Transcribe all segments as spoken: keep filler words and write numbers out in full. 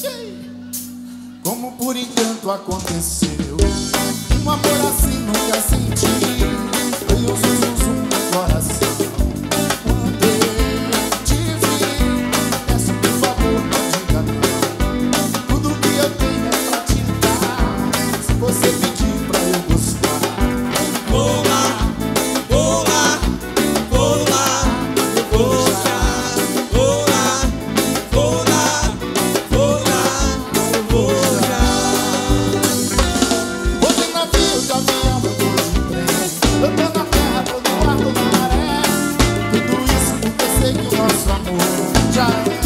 Como por encanto aconteceu, um amor assim nunca senti. Veio zum zum zum no coração quando eu te vi. Peço por favor não diga não, tudo que eu tenho é pra te dar. Se você pedir pra eu gostar, vou lá, vou lá, vou lá, eu vou já. Vou lá, vou lá, vou lá, eu vou já. vou de navio, de avião, eu vou de trem. Eu tô na terra, tô no ar, tô na maré. Tudo isso porque sei que o nosso amor já é.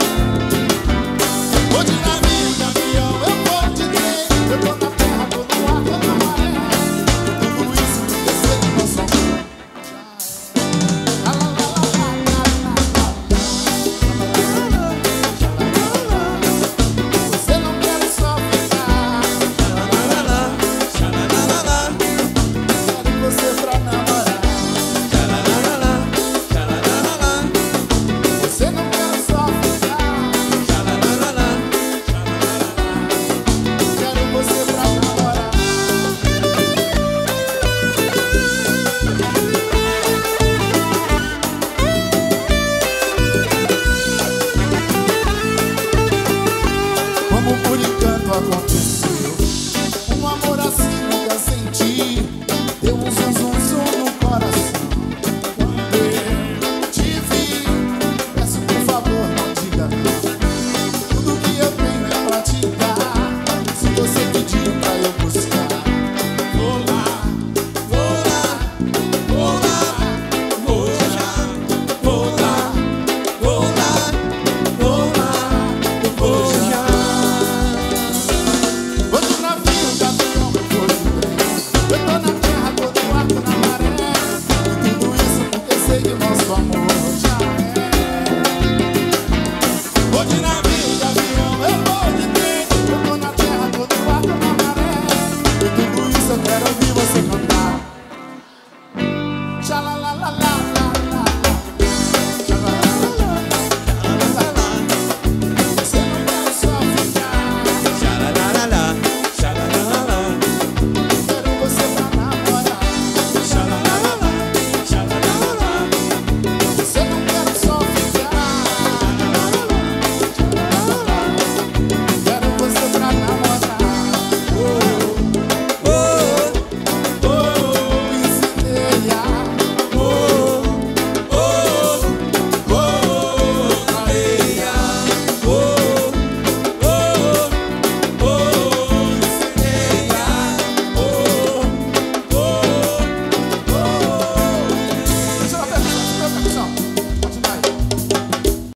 Vou de navio, de avião, eu vou de trem. Eu tô na terra, tô no ar, tô na maré. Tudo isso porque sei que o nosso amor já é. Lá, lá, lá, lá, lá, lá, lá, lá. Você não quer só ficar, Xalalalá, xalalalá, quero você pra namorar. xalalalá, xalalalá, Você não quer só ficar, xalalalá, quero você pra namorar. Como por encanto aconteceu,